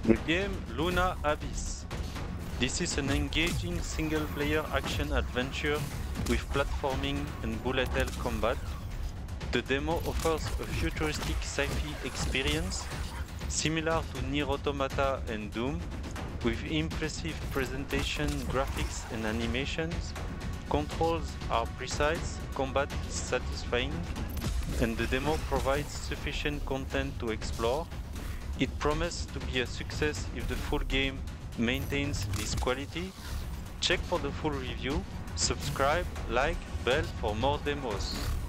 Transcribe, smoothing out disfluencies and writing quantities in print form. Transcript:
The game Luna Abyss. This is an engaging single-player action adventure with platforming and bullet hell combat. The demo offers a futuristic sci-fi experience similar to Nier Automata and Doom, with impressive presentation, graphics and animations. Controls are precise, combat is satisfying, and the demo provides sufficient content to explore. It promises to be a success if the full game maintains this quality. Check for the full review, subscribe, like, bell for more demos.